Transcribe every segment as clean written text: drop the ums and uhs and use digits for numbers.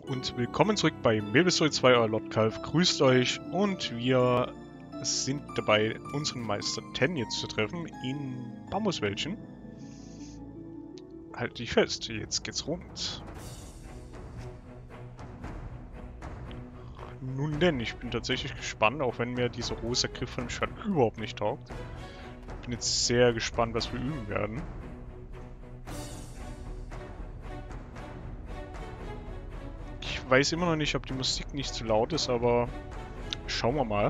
Und willkommen zurück bei Maple Story 2, euer Lordkalf. Grüßt euch und wir sind dabei, unseren Meister Ten jetzt zu treffen in Bambuswäldchen. Halt dich fest, jetzt geht's rund. Nun denn, ich bin tatsächlich gespannt, auch wenn mir dieser rosa Griff von dem Schwert überhaupt nicht taugt. Ich bin jetzt sehr gespannt, was wir üben werden. Ich weiß immer noch nicht, ob die Musik nicht zu laut ist, aber schauen wir mal.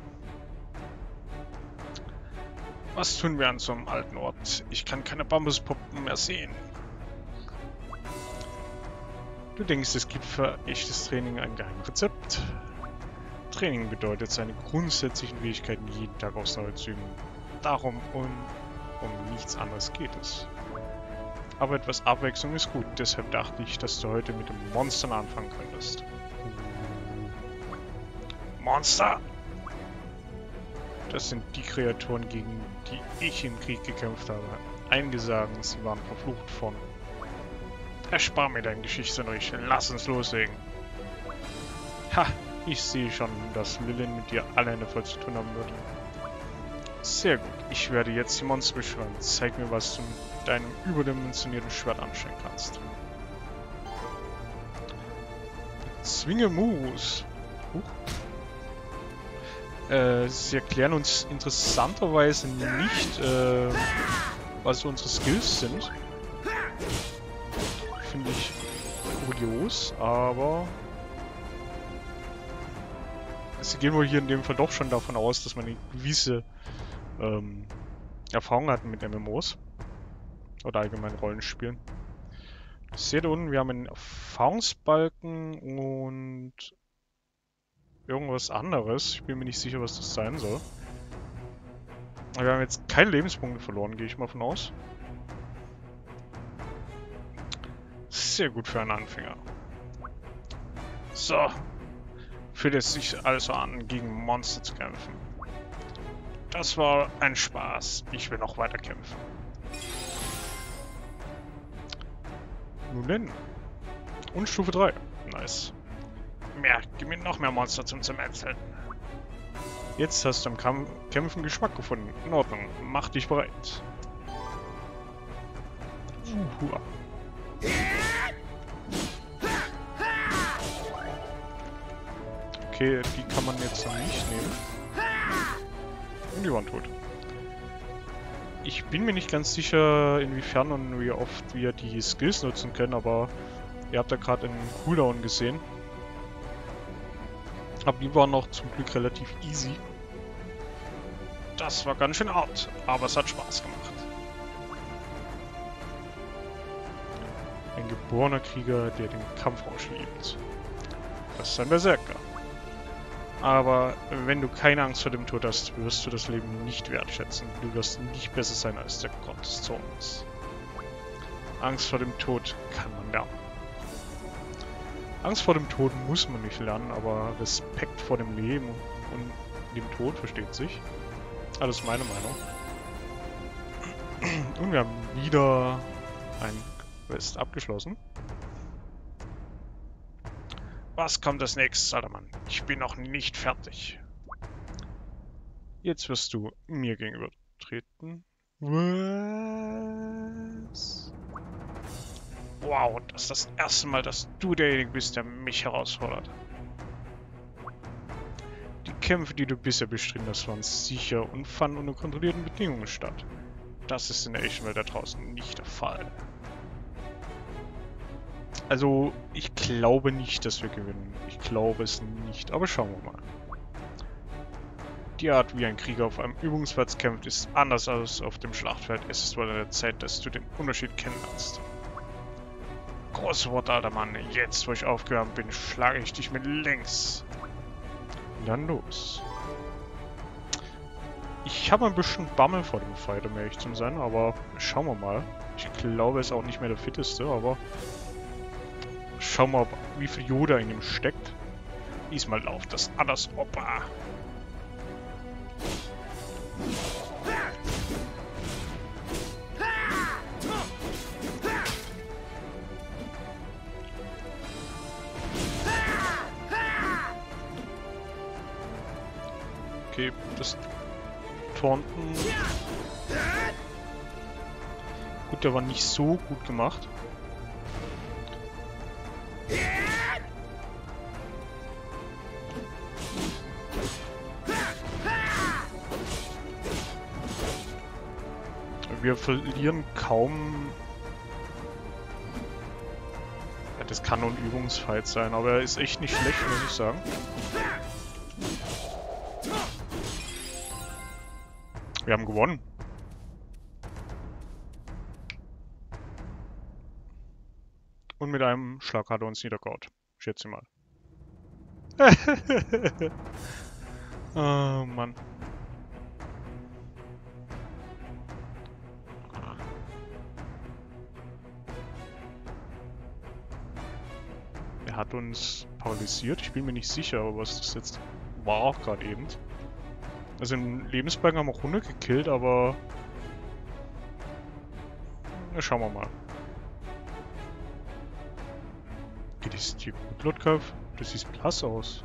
Was tun wir an so einem alten Ort? Ich kann keine Bambuspuppen mehr sehen. Du denkst, es gibt für echtes Training ein Geheimrezept? Training bedeutet, seine grundsätzlichen Fähigkeiten jeden Tag aufs Neue zu üben. Darum und um nichts anderes geht es. Aber etwas Abwechslung ist gut, deshalb dachte ich, dass du heute mit den Monstern anfangen könntest. Monster! Das sind die Kreaturen, gegen die ich im Krieg gekämpft habe. Einige sagen, sie waren verflucht von... Erspar mir deine Geschichte nicht, lass uns loslegen. Ha, ich sehe schon, dass Lillian mit dir alleine voll zu tun haben würde. Sehr gut, ich werde jetzt die Monster beschwören. Zeig mir, was du mit deinem überdimensionierten Schwert anstellen kannst. Zwinge Moves. Sie erklären uns interessanterweise nicht, was unsere Skills sind. Finde ich kurios, aber sie gehen wohl hier in dem Fall doch schon davon aus, dass man eine gewisse Erfahrung hat mit MMOs oder allgemein Rollenspielen. Seht ihr unten, wir haben einen Erfahrungsbalken und irgendwas anderes. Ich bin mir nicht sicher, was das sein soll. Wir haben jetzt keine Lebenspunkte verloren, gehe ich mal von aus. Sehr gut für einen Anfänger. So. Fühlt es sich also an, gegen Monster zu kämpfen. Das war ein Spaß. Ich will noch weiter kämpfen. Nun denn. Und Stufe 3. Nice. Gib mir noch mehr Monster zum Zementzeln. Jetzt hast du im Kämpfen Geschmack gefunden. In Ordnung. Mach dich bereit. Okay, die kann man jetzt noch nicht nehmen. Und die waren tot. Ich bin mir nicht ganz sicher, inwiefern und wie oft wir die Skills nutzen können, aber ihr habt da gerade einen Cooldown gesehen. Aber die waren noch zum Glück relativ easy. Das war ganz schön hart, aber es hat Spaß gemacht. Ein geborener Krieger, der den Kampfrausch liebt. Das ist ein Berserker. Aber wenn du keine Angst vor dem Tod hast, wirst du das Leben nicht wertschätzen. Du wirst nicht besser sein als der Gott des Zorns. Angst vor dem Tod kann man lernen. Angst vor dem Tod muss man nicht lernen, aber Respekt vor dem Leben und dem Tod versteht sich. Alles meine Meinung. Und wir haben wieder ein Quest abgeschlossen. Was kommt als nächstes, alter Mann? Ich bin noch nicht fertig. Jetzt wirst du mir gegenüber treten. Was? Wow, das ist das erste Mal, dass du derjenige bist, der mich herausfordert. Die Kämpfe, die du bisher bestritten hast, waren sicher und fanden unter kontrollierten Bedingungen statt. Das ist in der echten Welt da draußen nicht der Fall. Also, ich glaube nicht, dass wir gewinnen. Ich glaube es nicht, aber schauen wir mal. Die Art, wie ein Krieger auf einem Übungsplatz kämpft, ist anders als auf dem Schlachtfeld. Es ist wohl an der Zeit, dass du den Unterschied kennenlernst. Großes Wort, alter Mann. Jetzt, wo ich aufgewärmt bin, schlage ich dich mit links. Dann los. Ich habe ein bisschen Bammel vor dem Fight, um ehrlich zu sein, aber schauen wir mal. Ich glaube, er ist auch nicht mehr der fitteste, aber schauen wir mal, wie viel Yoda in ihm steckt. Diesmal läuft das anders. Opa. Okay, das Taunten... Gut, der war nicht so gut gemacht. Wir verlieren kaum... Ja, das kann nur ein Übungsfight sein, aber er ist echt nicht schlecht, muss ich sagen. Wir haben gewonnen. Und mit einem Schlag hat er uns niedergehauen. Schätze mal. Oh Mann. Er hat uns paralysiert. Ich bin mir nicht sicher, aber was das jetzt war, gerade eben. Also den Lebensbalken haben wir runtergekillt, aber... Na, schauen wir mal. Geht es dir gut, Lotkav? Du siehst blass aus.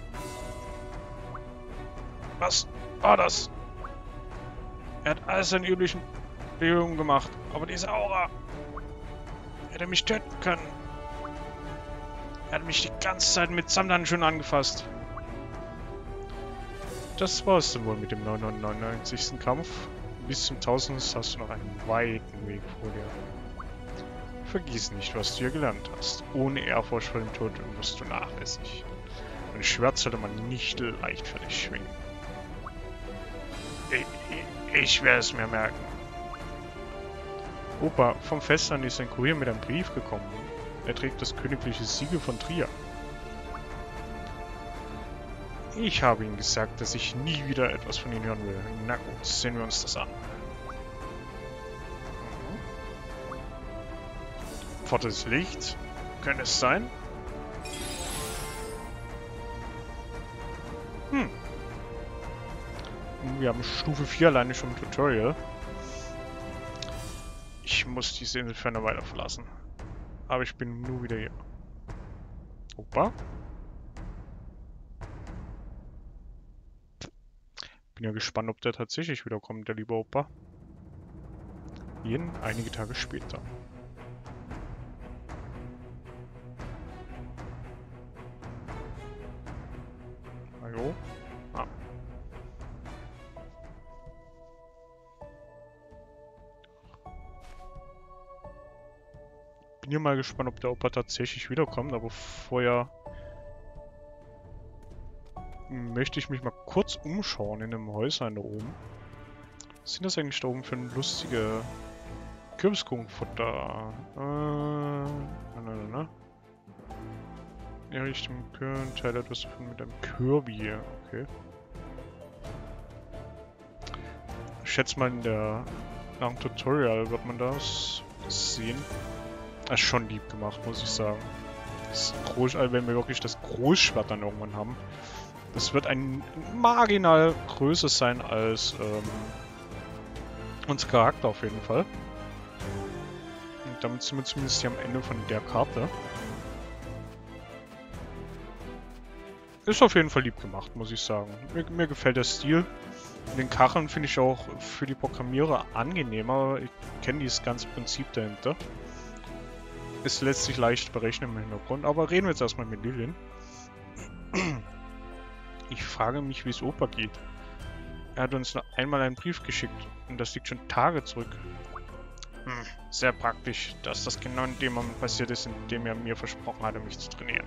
Was war das? Er hat alles seine üblichen Bewegungen gemacht, aber diese Aura hätte mich töten können. Er hat mich die ganze Zeit mit Samthandschuhen angefasst. Das war's dann wohl mit dem 999. Kampf. Bis zum 1000. hast du noch einen weiten Weg vor dir. Vergiss nicht, was du hier gelernt hast. Ohne Ehrfurcht vor dem Tod wirst du nachlässig. Ein Schwert sollte man nicht leichtfertig schwingen. Ich werde es mir merken. Opa, vom Festland ist ein Kurier mit einem Brief gekommen. Er trägt das königliche Siegel von Trier. Ich habe ihm gesagt, dass ich nie wieder etwas von ihm hören will. Na gut, sehen wir uns das an. Pforte des Lichts? Könnte es sein? Wir haben Stufe 4 alleine schon im Tutorial. Ich muss diese Insel für eine Weile verlassen. Aber ich bin nur wieder hier. Opa? Bin ja gespannt, ob der tatsächlich wiederkommt, der liebe Opa. Einige Tage später. Hallo? Ah. Bin hier mal gespannt, ob der Opa tatsächlich wiederkommt, aber vorher möchte ich mich mal kurz umschauen in dem Häuschen da oben. Was sind das eigentlich da oben für ein lustige Kürbiskuchenfutter? Ja, Richtung Kürbis, Teil etwas davon mit einem Kirby, okay. Ich schätze mal, nach dem Tutorial wird man das sehen. Das ist schon lieb gemacht, muss ich sagen. Das wenn wir wirklich das Großschwert dann irgendwann haben. Das wird ein marginal größer sein als unser Charakter auf jeden Fall. Und damit sind wir zumindest hier am Ende von der Karte. Ist auf jeden Fall lieb gemacht, muss ich sagen. Mir gefällt der Stil. Den Kacheln finde ich auch für die Programmierer angenehmer. Ich kenne dieses ganze Prinzip dahinter. Es lässt sich leicht berechnen im Hintergrund, aber reden wir jetzt erstmal mit Lillian. Ich frage mich, wie es Opa geht. Er hat uns noch einmal einen Brief geschickt und das liegt schon Tage zurück. Sehr praktisch, dass das genau in dem Moment passiert ist, in dem er mir versprochen hatte, mich zu trainieren.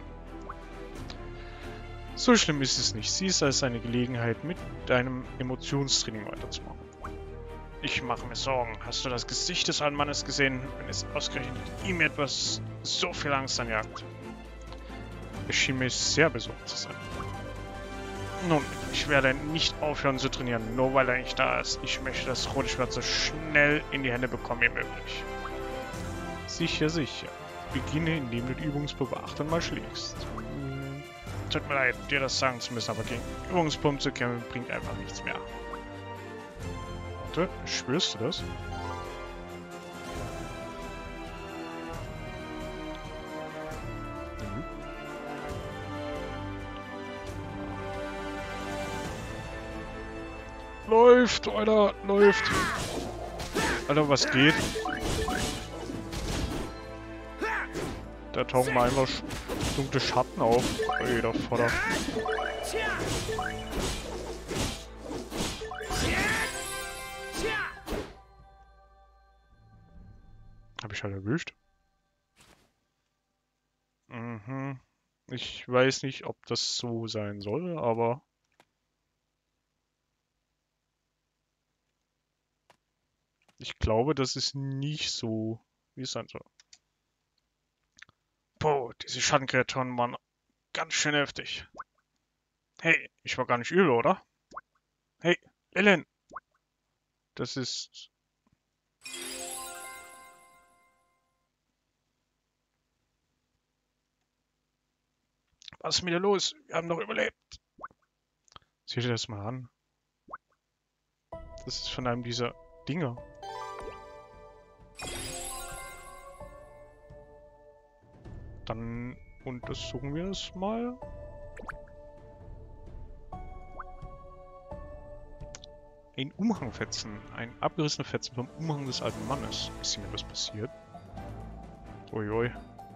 So schlimm ist es nicht. Sieh es als eine Gelegenheit, mit deinem Emotionstraining weiterzumachen. Ich mache mir Sorgen. Hast du das Gesicht des alten Mannes gesehen, wenn es ausgerechnet ihm etwas so viel Angst anjagt? Er schien mir sehr besorgt zu sein. Nun, ich werde nicht aufhören zu trainieren, nur weil er nicht da ist. Ich möchte das rote Schwert so schnell in die Hände bekommen wie möglich. Sicher, sicher. Beginne, indem du die Übungsprobe 8 mal schlägst. Tut mir leid, dir das sagen zu müssen, aber gegen Übungspumpen zu kämpfen bringt einfach nichts mehr. Warte, spürst du das? Läuft, Alter, läuft. Alter, was geht? Da tauchen mal einfach dunkle Schatten auf. Jeder Vater. Hab ich halt erwischt. Mhm. Ich weiß nicht, ob das so sein soll, aber... Ich glaube, das ist nicht so, wie es sein soll. Boah, diese Schattenkreaturen waren ganz schön heftig. Hey, ich war gar nicht übel, oder? Hey, Ellen! Das ist... Was ist mit dir los? Wir haben doch überlebt. Sieh dir das mal an. Das ist von einem dieser Dinger. Dann untersuchen wir das mal. Ein Umhangfetzen. Ein abgerissener Fetzen vom Umhang des alten Mannes. Ist mir was passiert? Uiui.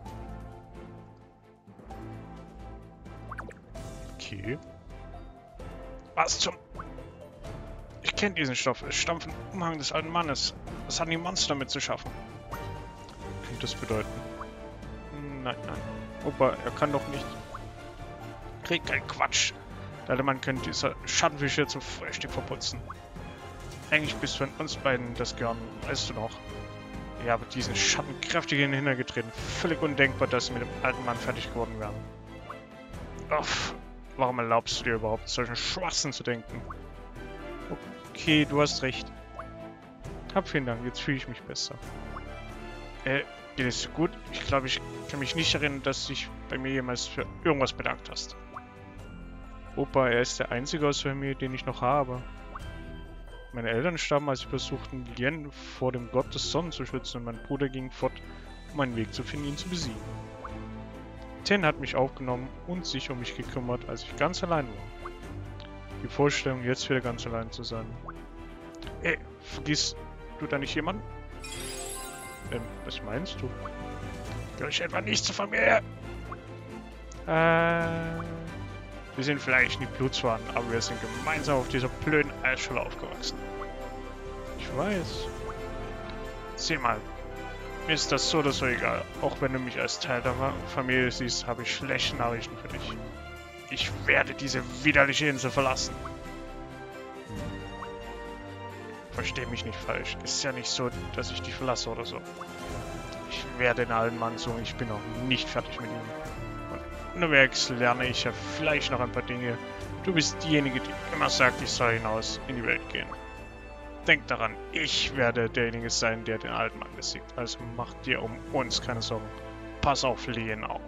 Okay. Was zum... Ich kenne diesen Stoff. Es stammt vom Umhang des alten Mannes. Was haben die Monster damit zu schaffen? Könnte das bedeuten? Nein, nein. Opa, er kann doch nicht. Krieg kein Quatsch. Der alte Mann könnte dieser Schattenfisch hier zum Frühstück verputzen. Eigentlich bist du von uns beiden das gern, weißt du noch. Ja, aber diesen Schatten kräftig in den Hintern getreten. Völlig undenkbar, dass sie mit dem alten Mann fertig geworden wären. Uff, warum erlaubst du dir überhaupt, solchen Schwachsinn zu denken? Okay, du hast recht. Hab vielen Dank, jetzt fühle ich mich besser. Geht es so gut? Ich glaube, ich kann mich nicht erinnern, dass du dich bei mir jemals für irgendwas bedankt hast. Opa, er ist der einzige aus der Familie, den ich noch habe. Meine Eltern starben, als sie versuchten, Lien vor dem Gott des Sonnen zu schützen, und mein Bruder ging fort, um einen Weg zu finden, ihn zu besiegen. Ten hat mich aufgenommen und sich um mich gekümmert, als ich ganz allein war. Die Vorstellung, jetzt wieder ganz allein zu sein. Ey, vergisst du da nicht jemanden? Was meinst du? Gehör ich etwa nicht zur Familie? Wir sind vielleicht nicht Blutsverwandt, aber wir sind gemeinsam auf dieser blöden Eisschule aufgewachsen. Ich weiß. Sieh mal, mir ist das so oder so egal. Auch wenn du mich als Teil der Familie siehst, habe ich schlechte Nachrichten für dich. Ich werde diese widerliche Insel verlassen. Versteh mich nicht falsch. Ist ja nicht so, dass ich dich verlasse oder so. Ich werde den alten Mann suchen. Ich bin noch nicht fertig mit ihm. Und unterwegs lerne ich ja vielleicht noch ein paar Dinge. Du bist diejenige, die immer sagt, ich soll hinaus in die Welt gehen. Denk daran, ich werde derjenige sein, der den alten Mann besiegt. Also mach dir um uns keine Sorgen. Pass auf Lien auf.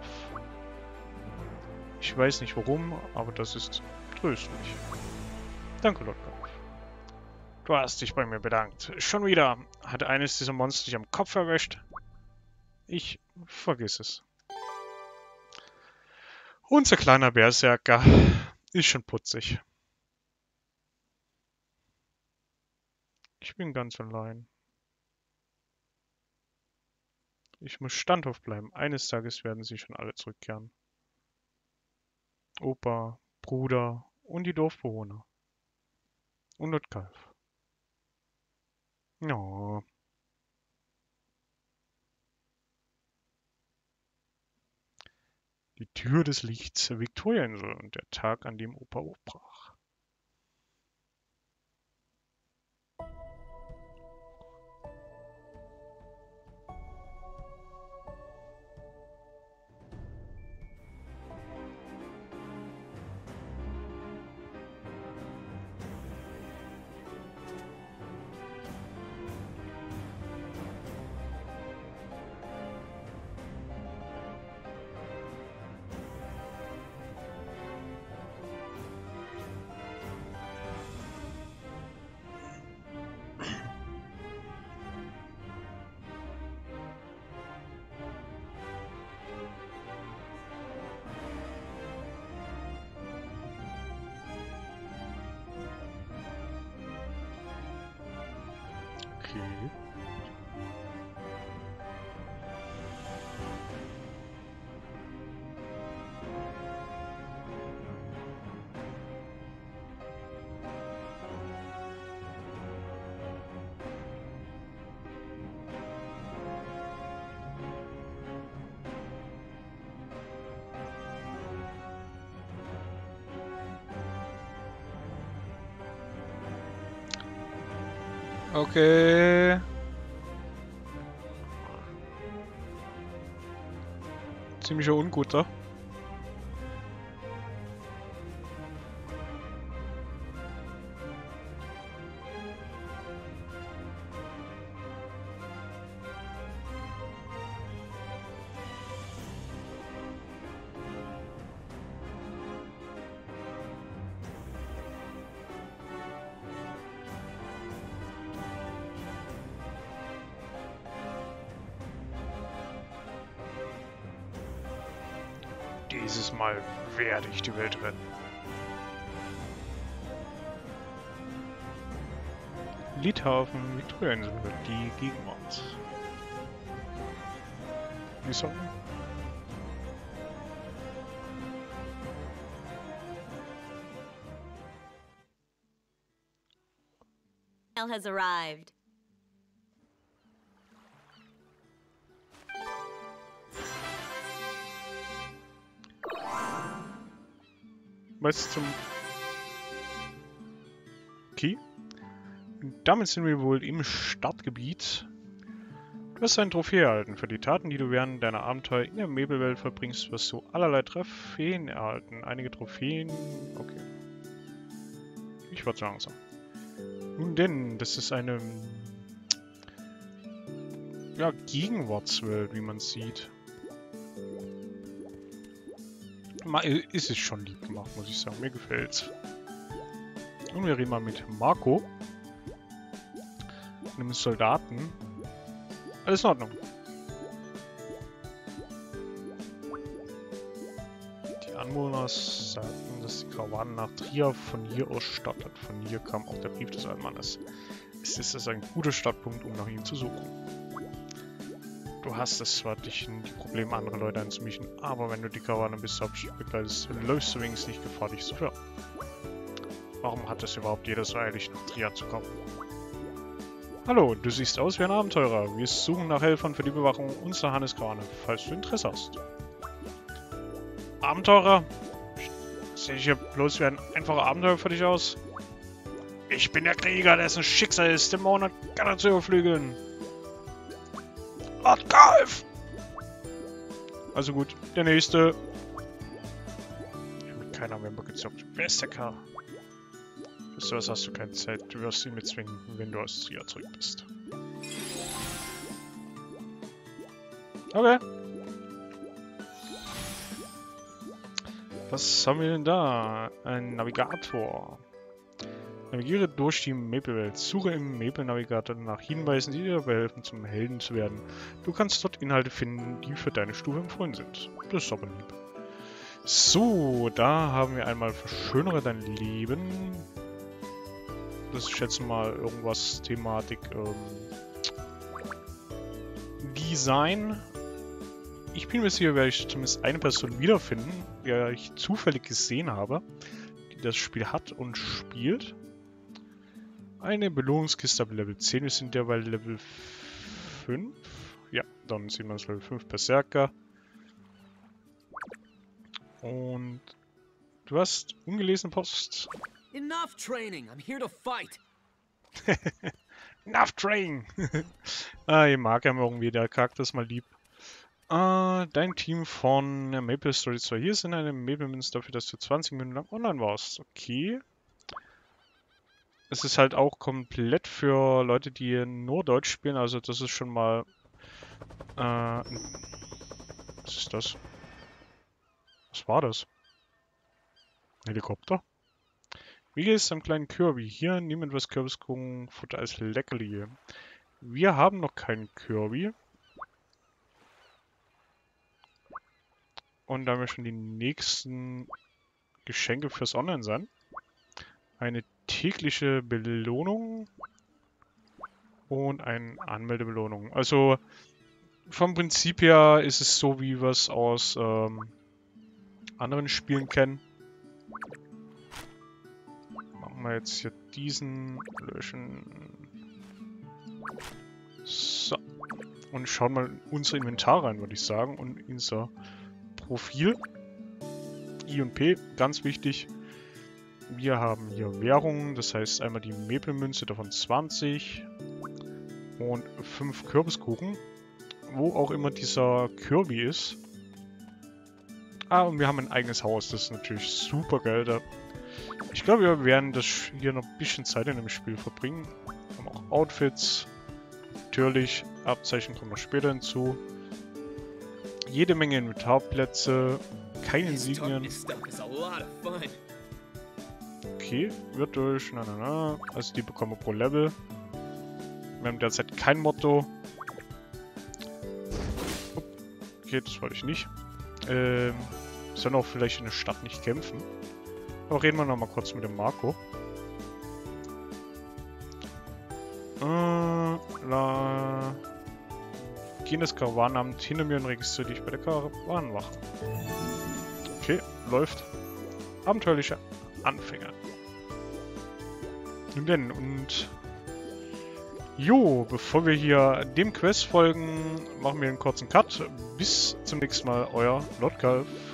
Ich weiß nicht warum, aber das ist tröstlich. Danke, Lord Golf. Du hast dich bei mir bedankt. Schon wieder. Hat eines dieser Monster dich am Kopf erwischt? Ich vergiss es. Unser kleiner Berserker ist schon putzig. Ich bin ganz allein. Ich muss standhaft bleiben. Eines Tages werden sie schon alle zurückkehren. Opa, Bruder und die Dorfbewohner. Und Lord Golf. Oh. Die Tür des Lichts der Viktoriainsel und der Tag, an dem Opa aufbrach. Okay. Okay. Ziemlicher Unguter. Dieses Mal werde ich die Welt retten. Litauen, Viktoriainsel wird die Gegenwart. Wie soll? Has arrived. Was zum... Okay. Und damit sind wir wohl im Startgebiet. Du hast eine Trophäe erhalten. Für die Taten, die du während deiner Abenteuer in der Mabelwelt verbringst, wirst du allerlei Trophäen erhalten. Einige Trophäen... Okay. Ich war zu langsam. Nun denn, das ist eine... Ja, Gegenwartswelt, wie man sieht. Ist es schon lieb gemacht, muss ich sagen. Mir gefällt's. Und wir reden mal mit Marco. Einem Soldaten. Alles in Ordnung. Die Anwohner sagten, dass die Karawane nach Trier von hier aus startet. Von hier kam auch der Brief des alten Mannes. Es ist also ein guter Startpunkt, um nach ihm zu suchen. Du hast es zwar dich die Probleme anderer Leute anzumischen, aber wenn du die Karawane bis zur Hauptstadt begleitest, läufst du wenigstens nicht Gefahr, dich zu verirren. Warum hat es überhaupt jeder so eilig, nach Trier zu kommen? Hallo, du siehst aus wie ein Abenteurer. Wir suchen nach Helfern für die Bewachung unserer Handelskarawane, falls du Interesse hast. Abenteurer? Sehe ich hier bloß wie ein einfacher Abenteurer für dich aus? Ich bin der Krieger, dessen Schicksal ist, Dämonen und Götter zu überflügeln. Lord Golf! Also gut, der nächste. Ich habe mit keiner Member gezockt. Wer ist der Kerl? Für sowas hast du keine Zeit. Du wirst ihn mitzwingen, wenn du aus Trier zurück bist. Okay. Was haben wir denn da? Ein Navigator. Navigiere durch die Maple-Welt. Suche im Maple-Navigator nach Hinweisen, die dir dabei helfen, zum Helden zu werden. Du kannst dort Inhalte finden, die für deine Stufe empfohlen sind. Das ist aber lieb. So, da haben wir einmal Verschönere dein Leben. Das ist, ich schätze mal, irgendwas Thematik Design. Ich bin mir sicher, werde ich zumindest eine Person wiederfinden, die ich zufällig gesehen habe, die das Spiel hat und spielt. Eine Belohnungskiste ab Level 10. Wir sind ja bei Level 5. Ja, dann sehen wir das Level 5 Berserker. Und du hast ungelesene Post. Enough training. I'm here to fight. Enough training. Ich mag ja irgendwie, der Charakter ist mal lieb. Dein Team von Maple Story 2. Hier sind eine Maple-Münze dafür, dass du 20 Minuten lang online warst. Okay. Es ist halt auch komplett für Leute, die nur Deutsch spielen, also das ist schon mal... was ist das? Was war das? Ein Helikopter? Wie geht es am kleinen Kirby? Hier, nimm etwas Kürbiskuchenfutter als Leckerli. Wir haben noch keinen Kirby. Und da haben wir schon die nächsten Geschenke fürs Online-Sein. Eine tägliche Belohnung. und eine Anmeldebelohnung. Also vom Prinzip her ist es so, wie wir es aus anderen Spielen kennen. Machen wir jetzt hier diesen, löschen. So. Und schauen mal in unser Inventar rein, würde ich sagen. Und in unser Profil. I und P, ganz wichtig. Wir haben hier Währungen, das heißt einmal die Maple-Münze, davon 20. Und 5 Kürbiskuchen. Wo auch immer dieser Kirby ist. Ah, und wir haben ein eigenes Haus, das ist natürlich super geil. Ich glaube, wir werden das hier noch ein bisschen Zeit in dem Spiel verbringen. Wir haben auch Outfits. Natürlich, Abzeichen kommen noch später hinzu. Jede Menge Inventarplätze. Keine Insignien. Okay, wird durch. Also die bekommen wir pro Level. Wir haben derzeit kein Motto. Okay, das wollte ich nicht. Sollen auch vielleicht in der Stadt nicht kämpfen. Aber reden wir nochmal kurz mit dem Marco. Geh in das Karawanenamt hinter mir und registriere dich bei der Karawanenwache. Okay, läuft. Abenteuerliche Anfänger. Nun denn, und... Jo, bevor wir hier dem Quest folgen, machen wir einen kurzen Cut. Bis zum nächsten Mal, euer Lord Kalf.